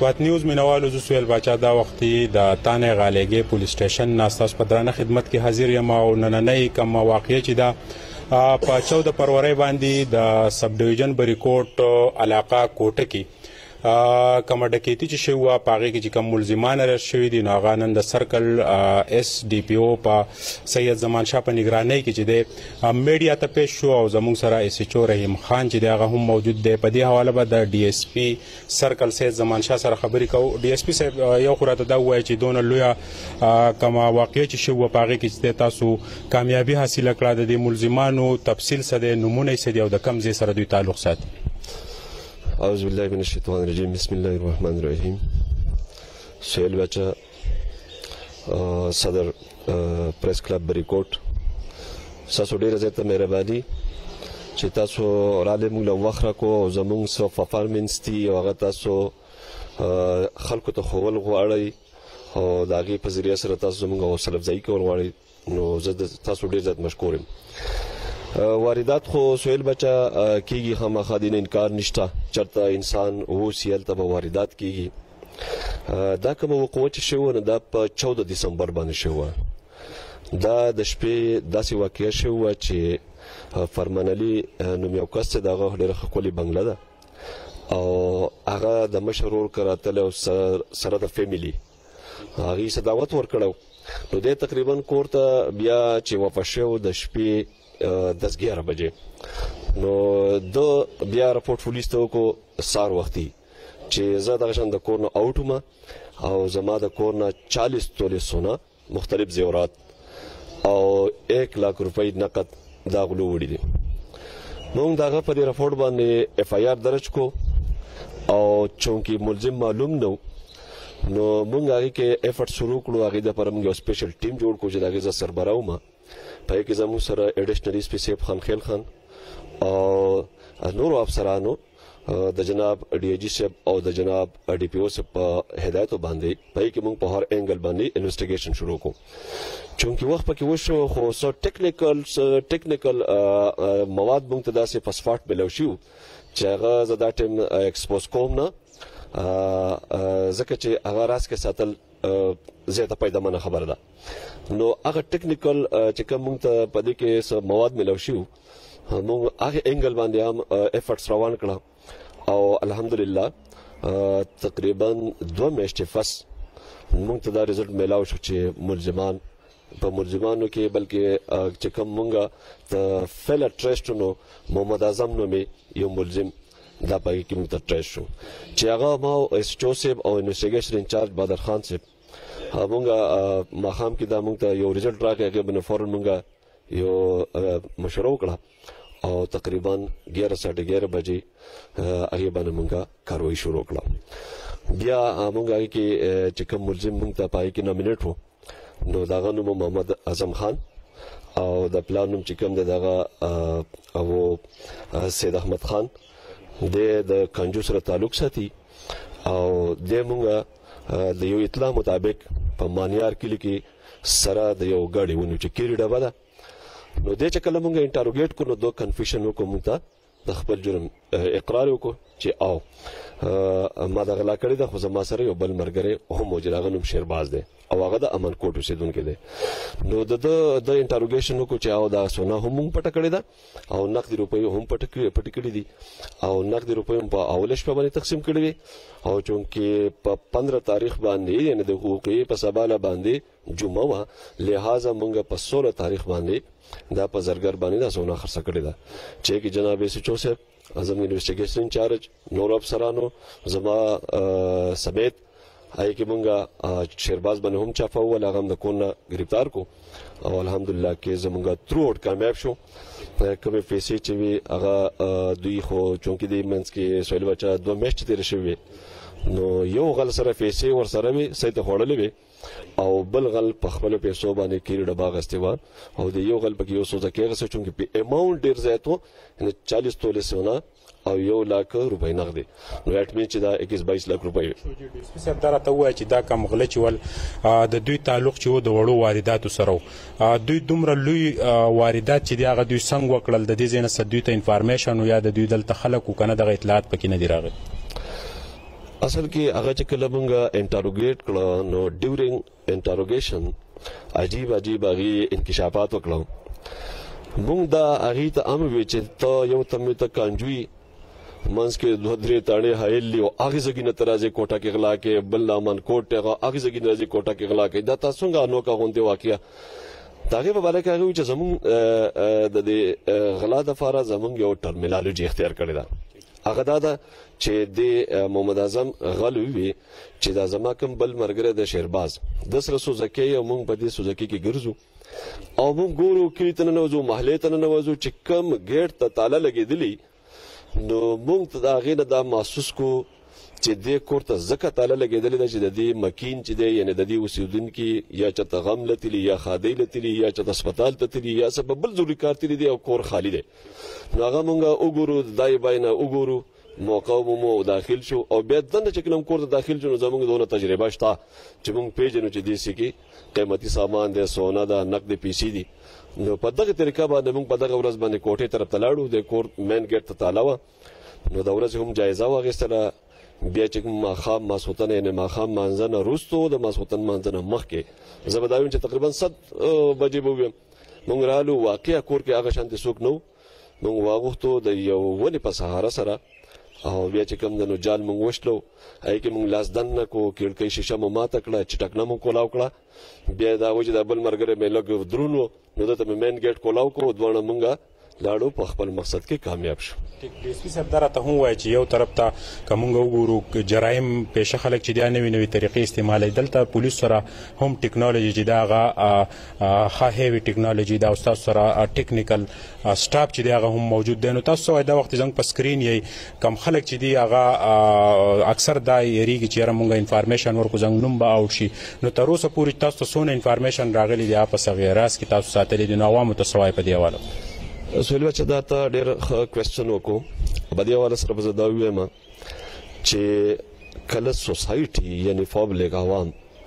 سوات نیوز مینوالو زه سهیل باچہ دا وختي د تانې غالیګې پولیس سټیشن نه ستاسو په درانه خدمت کې حاضر یم او نننۍ کومه واقعه چې ده په 14 فروری باندې د سب ډیویژن بریکوټ علاقه کوټه کې کومه ډکیتی چې شوې وه په هغې کې چې کوم ملزمان اریسټ شوي دي نو هغه نن د سرکل اس ډي پي او په سید زمان شاه په نګرانۍ کې چې دی میډیا ته پیش شو او زموږ سره ایس ایچ او رحیم خان چې دی هغه هم موجود دی په دې حواله به د ډي ایس پي سرکل سید زمان شاه سره خبرې کوو ډي ایس پي صاحب یو خو راته دا ووایه چې دونه لویه کومه واقعه چې شوې وه په هغې کې چې دی تاسو کامیابي حاصله کړه د دې ملزمانو تفصیل څه دی نومونه یې څه دي او د کوم ځای سره دوی تعلق ساتي اعوذ بالله من الشیطان الرجیم بسم الله الرحمن الرحیم سہیل باچہ صدر پریس کلب بریکوټ تاسو ډېره زیاته مهرباني چې تاسو راغلئ موږ له وخت راکړو او زموږ څه پرفارمنس دي او هغه تاسو خلکو ته ښوول غواړئ او د هغې په ذریعه سره تاسو زموږ حوصله افزایي کول غواړئ نو زه تاسو ډېر زیات مشکور یم واردات خو سهیل بچه کیږي خامخا دې نه انکار نشته چېرته انسان اوسي هلته به واردات کیږي دا کومه وقوعه چې شوې وه نو دا په 14 دسمبر باندې شوې وه دا د شپې داسې واقعه شوې وه چې فرمان علي نوم یو کس دی د هغه ډېره ښکلې بنګله ده او هغه د مشر ورور کره راتلی او سره د فیملي هغې څه دعوت ورکړی نو دی تقریبا کور ته بیا چې واپس شوی د شپې 10-11 بجې نو د بیا رپورټ پولیس ته وکړو سهار وختي چې زه دغه شان د کور نه آوټ وم او زما د کور نه 40 تولې سونه مختلف زیورات او 1 लाख روپۍ نقد دا غلو وړي دي موږ دغه په دې رپورټ باندې اف آی آر درج کو او چونکې ملزم معلوم نو موږ هغې کې ایفرټ شروع کړو هغې دپاره موږ یو سپیشل ټیم جوړ کړو چې د هغې زه سربراہ وم په هغې کې زموږ سره ایډیشنل ایس پي صاحب خیل خان او نورو افسرانو د جناب ډي آی جي صاحب او د جناب ډي پي او صاحب په هدایتو باندې په هغې کې موږ په هر اینګل باندې انویسټیګیشن شروع کړو چونکې وخت پکې وشو خو څه ټیکنیکل مواد موږ ته داسې په سپاټ میلاو شوي چې هغه زه دا ټایم ایکسپوز کوم نه ځکه چې هغه راز کې ساتل زیاته پیدامنه خبره ده نو هغه ټیکنیکل چې کوم موږ ته په دې کې څه مواد میلاو شوي موږ هغې اینګل باندې هم ایفرټس روان کړه او الحمدلله تقریبا 2 میاشتې پس موږ ته دا رزلټ میلاو شو چې په ملزمانو کې بلکې چې کوم موږ د فیلر ټریسټونو محمد اعظم نومې یو ملزم دا په هغې کې موږ ته ټریس شو چې هغه ما ایس ایچ او صاحب او انویسټیګیشن انچارج بادر خان صاحب موږ ماښام کې دا موږ ته یو رزلټ راغی هغې باندې فوراً موږ یو مشوره وکړه او تقریبا 11:11 بجې هغې باندې موږ کاروایي شروع کړه بیا موږ هغې کې چې کوم ملزم موږ ته په هغې کې نامینیټ و نو د هغه نوم محمد اعظم خان او د پلار نوم چې کوم دی د هغه سید احمد خان دی د کانجو سره تعلق ساتي او دی موږ د یو اطلاع مطابق په مانیار کلي کې سره د یو ګاډي ونیو چې کیري ډبه ده نو دی چې کله موږ انټاروګیټ کړو نو دو کنفیشن وکړو موږ ته د خپل جرم اقرار وکړو چې او ما دا غلا کړې ده خو زما سره یو بل ملګری هم موجود هغه نوم شیرباز دی او هغه د امن کوټ اوسېدونکی دی نو د انټاروګیشن وکړو چې او دا سونه هم موږ پټه کړې ده او نقدي روپۍ هم پټې کړي دي او نقدي روپۍ هم په اوله شپه باندې تقسیم کړي وي او چونکې په 15 تاریخ باندې یعنې د حقوقي په سباله باندې جمعه وه لہذا موږ په 16 تاریخ باندې دا په زرګر باندې دا سونه خرڅه کړې ده چې کې جناب ایس ایچ او صاحب زموږ انویسټیګیشن انچارج نورو افسرانو زما سمیت هغې کې موږ شیرباز باندې هم چاپه وول هغه هم د کور نه ګرفتار کو او الحمدلله کې زموږ تھرو آوټ کامیاب شو کومې پیسې چې وي هغه دوی خو چونکې دې منځ کې سهیل بچه 2 میاشتې تېرې شوې وې نو یو غل سره پیسې ورسره وې سړي ته خوړلې وې او بل غل په خپلو پیسو باندې کیري ډبه اخیستې وه او د یو غل پکې یو څو ځکې اخیسته چونکې په اماونټ ډېر زیات و 40 تولې سونه او 1 लाख روپۍ نغدي نو اټ مین چې دا 21-22 लाख روپۍ صاحب دا راته ووایه چې دا کم غله چې ول د دوی تعلق چې و د وړو وارداتو سره دوی دومره لوی واردات چې دی هغه دوی څنګه وکړل د دې ځای نه څه دوی ته انفارمیشن و یا د دوی دلته خلک و که نه دغه اطلاعات پکې نه دي راغلي اصل کې هغه چې کله مونږ انټاروګیټ کړه نو ډیورینګ انټاروګیشن عجیب هغې انکشافات وکړه. مونږ دا هغې ته ام وی چې ته یو تمې ته کانجوي منځ کې 2-3 تاڼې حایل دي او هغې ځګي نه ته راځې کوټه کې غلا کې، بل لامن کوټ دی هغې ځګي نه راځې کوټه کې غلا کوي. دا تا څنګه انوکه غوندې واقعه د هغې په باره کې هغې وایي چې زمونږ د دې غلا دپاره زمونږ یو ټرمینالوجي اختیار کړې ده. هغه دا ده چې د محمد اعظم غل ووي چې دا زما کوم بل ملګری د شیرباز د سره سوزکۍ او مونږ په دې سوزکۍ کې ګرځو او مونږ ګورو کلي ته ننوځو، محلې ته ننوځو چې کوم ګیټ ته تاله لګېدلي نو مونږ ته د هغې نه دا محسوس کړو چې دې کور ته ځکه تاله لګېدلې ده چې د دې مکین چې دی یعنې د دې اوسېدونکي یا چېرته غم له تلي یا ښادۍ له تلي یا چېرته هسپتال ته تلي یا څه په بل ضروري کار تلي دی او کور خالي دی. نو هغه مونږ وګورو د دای بای نه وګورو موقع ومومو او داخل شو او بیا دننه چې کله کور ته داخل شو نو زموږ دونه تجربه شته چې مونږ پیژنو چې دې کې قیمتي سامان دی، سونا ده، نقد پیسې دي. نو په دغه طریقه باندې مونږ په دغه ورځ باندې کوټې طرف ته لاړو، د کور مین ګیټ ته تاله وه. نو د ورځې هم جایزه واخیستله. بیا چې ماښام ماسخوتن یعنې ماښام مانځه نه وروستو د ماسخوتن مانځه نه مخکې زه به دا ویم چې تقریبا 100 بجې به ویم مونږ رالو. واقعه کور کې هغه شانتې څوک نه و. مونږ واغوښتو د یو ونې په سهاره سره او بیا چې کوم د نو جال مونږ وشلو هغې کې مونږ لاس دننه کړو، کړکۍ شیشه مو ماته کړه، چټکنه مو کولاو کړه. بیا دا و چې دا بل ملګری مې لږ دروند و نو ده ته مې مین ګیټ کولاو کړو، دواړه مونږ لاړو په خپل مقصد کې کامیاب شو. ډي اس پي صاحب دا راته هم ووایه چې یو طرف ته که مونږ وګورو جرایم پیشه خلک چې دا نوي نوي طریقې استعمالوي، دلته پولیس سره هم ټیکنالوژي چې دا هغه ښه هیوي ټیکنالوژي ده او ستاسو سره ټیکنیکل سټاف چې دی هغه هم موجود دی. نو تاسو څه وایي دا وخت زموږ په سکرین یې کم خلک چې دي هغه اکثر دا یېرېږي چې یاره مونږ انفارمیشن ورکړو زموږ نوم به اوت شي. نو تر اوسه پورې تاسو ته څونه انفارمیشن راغلي دي په صغیر راز کې تاسو ساتلي دي؟ نو عوامو ته څه وایي په دې حواله؟ سهیل بچه دا ته ډېر ښه کوېسچن وکړو. په دې حواله سره به زه دا ووایم چې کله سوسایټي یعنې پبلک عوام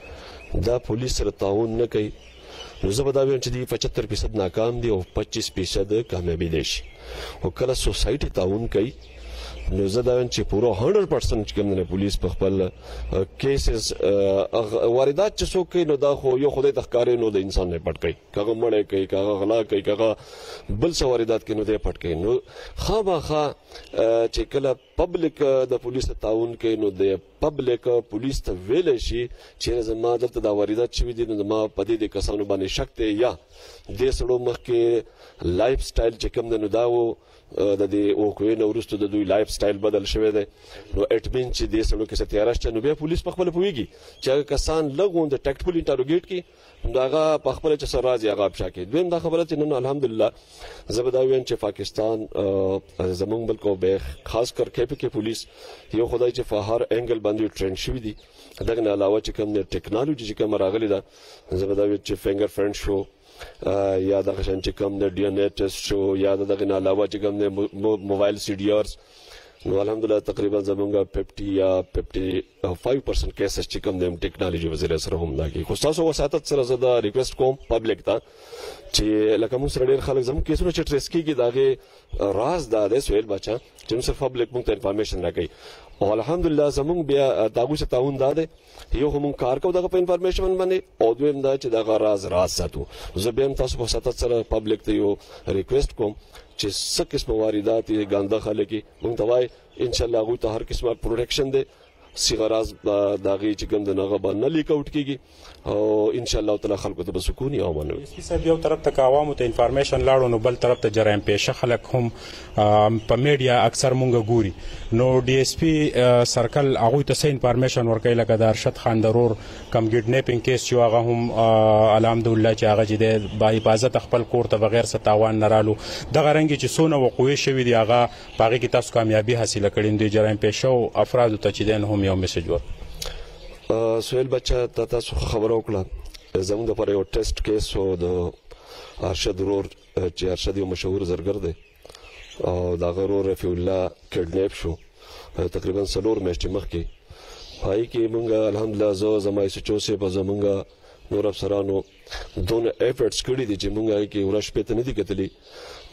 دا پولیس سره تعاون نه کوي نو زه به دا ویم چې دوی 75% ناکام دي او 25% کامیابي دی شي. او کله سوسایټي تعاون کوي نو زه دا وایم چې پوره 100% چې کوم دی پولیس په خپل کیسز واردات چې څوک کوي نو دا خو یو خدای ته ښکاري نو د انسان نه پټ کوي، که هغه مړی کوي، که هغه غلا کوي، که هغه بل څه واردات کوي نو دی پټ کوي. نو خامخا چې کله پبلک د پولیس ته تعاون کوي نو د پبلک پولیس ته ویلی شي چې زما دلته دا واردات شوي دي نو زما په دې کسانو باندې شک دی یا دې سړو مخکې لایف سټایل چې کوم دی نو دا و د دې وقوعې نه وروسته د دوی لایف سټایل بدل شوی دی نو اټ مین چې دې سړو کې څه تیاره شته نو بیا پولیس په خپله پوهېږي چې هغه کسان لږ غوندې ټیکټفل انټاروګیټ کړي نو هغه په خپله چې څه راز یې هغه افشا کړي. دویم دا خبره چې نن الحمدلله زه به دا ویم چې پاکستان زموږ ملک او خاص کر کیپي کې پولیس یو خدای چې په هر انګل باندې ټرینډ شوي دي. دغه نه علاوه چې کوم ټیکنالوجي چې کومه راغلې ده زه به دا ویم چې فنګر پرنټ شو یا دغه شان چې کوم د ډي ان اے ټیسټ شو یا دغه نه علاوه چې کوم د موبایل سی ډي آرز نو الحمدلله تقریبا زمونږ 50 یا 55% کیسز چې کوم د ټیکنالوجي وزیر سره هم دا کوي. خو ستاسو وساتت سره زه دا ریکویسټ کوم پبلک ته چې لکه موږ سره ډېر خلک زموږ کیسونه چې ټریس کېږي د هغې راز دا دی سهیل باچه چې موږ صرف پبلک موږ ته انفارمیشن راکوي او الحمدلله زموږ بیا د هغوی سره تعاون دا دی یو خو موږ کار کوو دغه په انفارمیشن باندې او دویم دا چې دغه راز ساتو. زه بیا هم تاسو په وساتت سره پبلک ته یو ریکویسټ کوم چې څه قسمه واردات یې ګانده خلک یې موږ ته وایي انشاءالله هغوی ته هر قسمه پروټیکشن دی صیغه راز د هغې چې کوم د هغه به نه لیک آوټ کېږي او انشاءالله تعالی خلکو ته به سکون یا امن وي. صاحب یو طرف ته که عوامو ته انفارمیشن لاړو نو بل طرف ته جرایم پیشه خلک هم په میډیا اکثر مونږ ګوري نو ډي اس پي سرکل هغوی ته څه انفارمیشن ورکوي لکه د ارشد خان درور کم کډنیپینګ کیس چې هغه هم الحمدلله چې هغه چې دی با حفاظت خپل کور ته بغیر څه تاوان نه رالو دغه رنګې چې څونه وقوعې شوي دي هغه په هغې کې تاسو کامیابي حاصله کړې نو د جرایم پیشو افرادو ته چې دی نو هم یو میسج ورکړو. سهیل بچه ته تاسو خبره وکړه زموږ دپاره یو ټیسټ کیس و د ارشد ورور چې ارشد یو مشهور زرګر دی او د هغه ورور رفیع الله کډنیپ شو تقریبا 4 میاشتې مخکې. په هغې کې موږ الحمدلله زه زما ایس ایچ او صاحب زموږ نور افسرانو دونه ایفرټس کړي دي چې موږ هغې کې ورځ شپې ته نه دي کتلي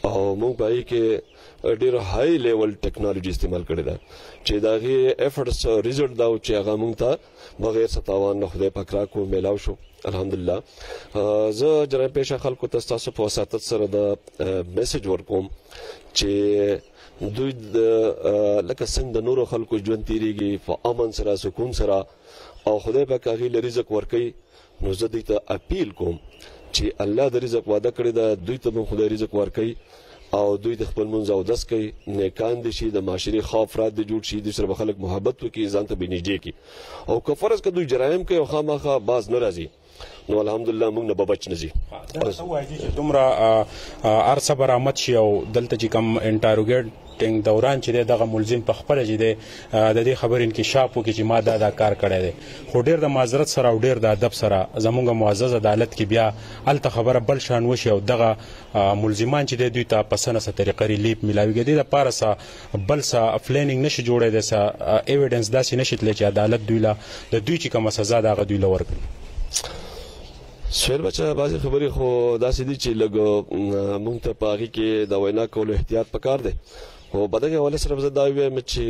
او موږ په هغې کې ډېر های لیول ټیکنالوژي استعمال کړې ده چې د هغې ایفرټس ریزلټ دا و چې هغه موږ ته بغیر څه تاوان نه خدای پاک راکړو میلاو شو الحمدلله. زه جرایم پیشه خلکو ته ستاسو په وساطت سره د میسج ورکوم چې دوی لکه څنګه د نورو خلکو ژوند تېرېږي په امن سره سکون سره او خدای پاک هغې له رزق ورکوي، نو زه دوی ته اپیل کوم چې الله د رزق وعده کړې ده، دوی ته به خدای رزق ورکوي او دوی د خپل منځ اودس کوي، نیکان دي شي، د معاشرې ښه افراد دي جوړ شي، دوی سره به خلک محبت وکړي، ځان ته به نږدې کړي. او که فرض که دوی جرایم کوي او خامخا باز نه راځي نو الحمدلله موږ نه به بچ نه ځي. دا څه وایي چې دومره هر څه برآمد شي او دلته چې کوم انټاروګیټنګ دوران چې دی دغه ملزم په خپله چې دی د دې خبر انکشاف وکړي چې ما دا کار کړی دی، خو ډېر د معذرت سره او ډېر د ادب سره زموږ معزز عدالت کې بیا هلته خبره بل شان وشي او دغه ملزمان چې دی دوی ته په څه نه څه طریقه ریلیف میلاویږي، دې دپاره څه بل څه پلانینګ نشي جوړی، څه ایویډنس داسې نشي تللی چې عدالت دوی له د دوی چې کومه سزا ده هغه دوی له ورکړي. سهیل بچه بعضې خبرې خو داسې دي چې لږ موږ ته په هغې کې د وینا کولو احتیاط پکار دی، خو په دغې حوالې سره زه دا ووایم چې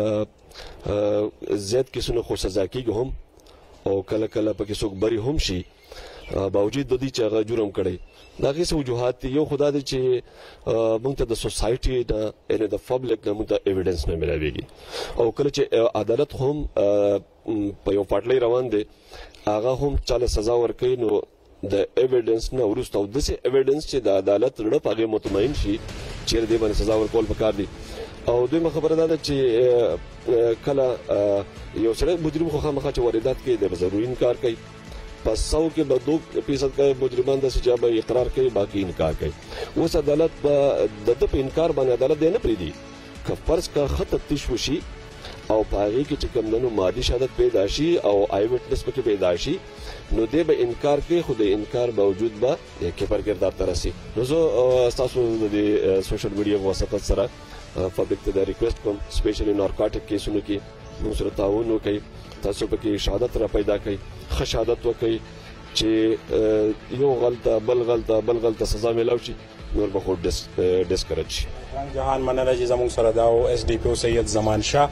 زیات کیسونه خو سزا کېږي هم او کله کله پکې څوک بری هم شي باوجود د دې چې هغه جرم کړی. د هغې څه وجوهات دي، یو خو دا دی چې موږ ته د سوسایټي نه یعنې د پبلک نه موږ ته ایویډنس نه میلاویږي او کله چې عدالت هم په یو پاټلۍ روان دی هغه هم چاله سزا ورکوي نو د ایویډنس نه وروسته او داسې ایویډنس چې د عدالت زړه په هغې مطمئن شي چیرې دې باندې سزا ورکول پکار دي. او دویمه خبره دا ده چې کله یو سړی مجرم خو خامخا چې واردات کوي دی به ضروري انکار کوي، په 100 کې به 2% مجرمان داسې چې به اقرار کوي باقي انکار کوي. اوس عدالت به د ده په انکار باندې عدالت دی نه پرېږدي، که فرض که ښه تفتیش وشي او په هغې کې چې کوم دنو مادي شهادت پیدا شي او آی وټنس پکې پیدا شي نو دی به انکار کوي، خو د انکار باوجود به کیپر کردار ته رسي. نو زه ستاسو د دې سوشل میډیا په واسطت سره پبلک ته دا ریکویسټ کوم سپیشلی نارکاټک کیسونو کې موږ سره تعاون وکړئ، تاسو پکې شهادت را پیدا کړئ، ښه شهادت وکړئ چې یو غلطه بل غلطه سزا میلاو شي نور به خو ډسکرج شي. جهان مننه چې زموږ سره دا او اس ډي پی او سید زمان شاه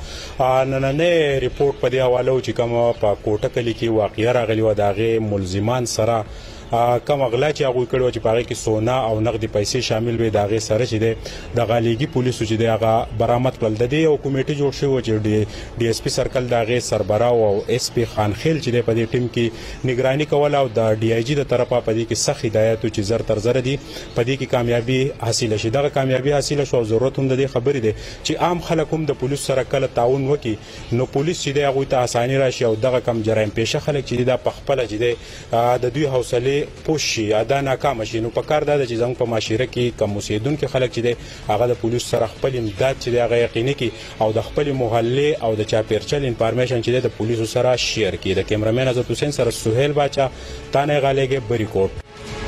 نننی ریپورټ په دې حواله چې کوم په کوټه کلي کې واقعه راغلی و د هغې ملزمان سره کم اغلا چې هغوی کړي وه چې په هغې کې سونا او نغدي پیسې شامل وې، د هغې سره چې دی د غالیګي پولیسو چې دی هغه برآمد کړل. د دې یو کمیټي جوړ شوی و چې ډي ایس پي سرکل د هغې سربراو او ایس پي خانخیل چې دی په دې ټیم کې نگراني کوله او د ډي آی جي د طرفه په دې کې سخت هدایت و چې زر تر زره دي په دې کې کامیابي حاصله شي. دغه کامیابي حاصله شو او ضرورت هم د دې خبرې دی چې عام خلک هم د پولیس سره کله تعاون وکړي نو پولیس چې دی هغوی ته اساني راشي او دغه کم جرایم پیشه خلک چې دی دا په خپله چې دی د دوی حوصلې پوش شي دا ناکامه شي. نو پکار دا ده چې زموږ په معاشره کې کم اوسېدونکي خلک چې دی هغه د پولیس سره خپل امداد چې دی هغه یقیني کړي او د خپلې محلې او د چاپېرچل انفارمیشن چې دی د پولیسو سره شیر کړي. د کیمرامین عزت حسین سره سهیل باچه تانه غالیګې بریکوټ.